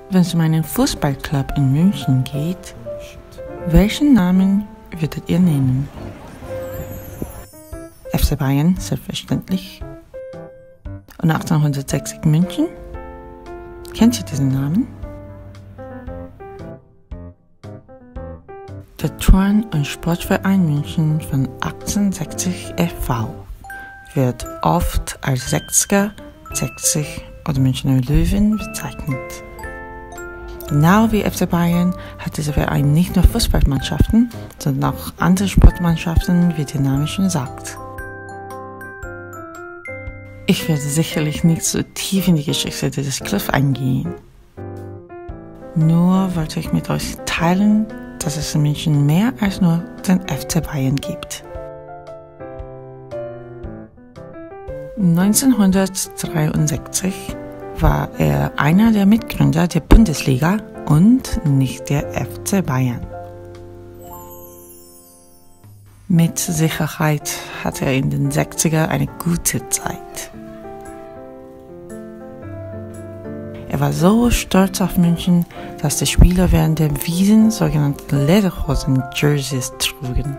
Wenn es um einen Fußballclub in München geht, welchen Namen würdet ihr nennen? FC Bayern, selbstverständlich. Und 1860 München? Kennt ihr diesen Namen? Der Turn- und Sportverein München von 1860 e.V. wird oft als 60er, 60 oder Münchner Löwen bezeichnet. Genau wie FC Bayern hat dieser Verein nicht nur Fußballmannschaften, sondern auch andere Sportmannschaften, wie der Name schon sagt. Ich werde sicherlich nicht so tief in die Geschichte dieses Clubs eingehen. Nur wollte ich mit euch teilen, dass es in München mehr als nur den FC Bayern gibt. 1963 war er einer der Mitgründer der Bundesliga und nicht der FC Bayern. Mit Sicherheit hatte er in den 60er eine gute Zeit. Er war so stolz auf München, dass die Spieler während der Wiesen sogenannte Lederhosen-Jerseys trugen.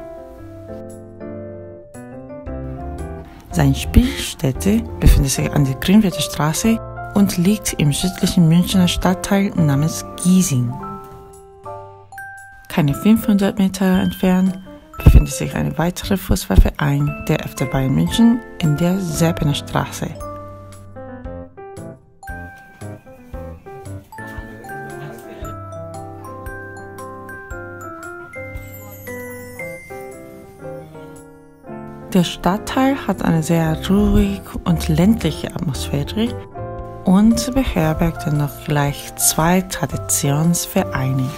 Seine Spielstätte befindet sich an der Grünwalder Straße und liegt im südlichen Münchner Stadtteil namens Giesing. Keine 500 Meter entfernt befindet sich ein weiterer Fußballverein, der FC Bayern München, in der Serpener Straße. Der Stadtteil hat eine sehr ruhige und ländliche Atmosphäre und beherbergt noch gleich 2 Traditionsvereine.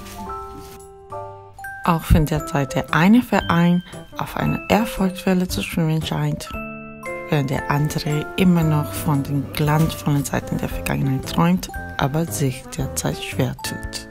Auch wenn derzeit der eine Verein auf einer Erfolgswelle zu schwimmen scheint, während der andere immer noch von den glanzvollen Zeiten der Vergangenheit träumt, aber sich derzeit schwer tut.